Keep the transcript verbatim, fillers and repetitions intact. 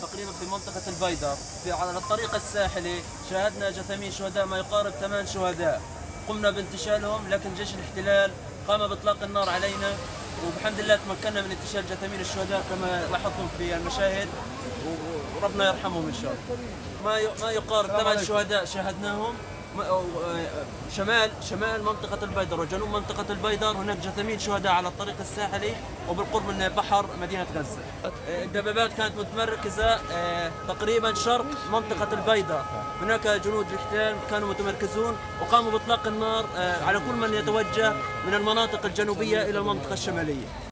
تقريبا في منطقة البيدر في على الطريق الساحلي شاهدنا جثامين شهداء ما يقارب ثمان شهداء. قمنا بانتشالهم لكن جيش الاحتلال قام باطلاق النار علينا، وبحمد الله تمكنا من انتشال جثامين الشهداء كما لاحظتم في المشاهد، وربنا يرحمهم ان شاء الله. ما ما يقارب ثمان شهداء شاهدناهم شمال شمال منطقة البيدر وجنوب منطقة البيدر. هناك جثامين شهداء على الطريق الساحلي وبالقرب من بحر مدينة غزة. الدبابات كانت متمركزة تقريبا شرق منطقة البيدر. هناك جنود الاحتلال كانوا متمركزون وقاموا باطلاق النار على كل من يتوجه من المناطق الجنوبية إلى المنطقة الشمالية.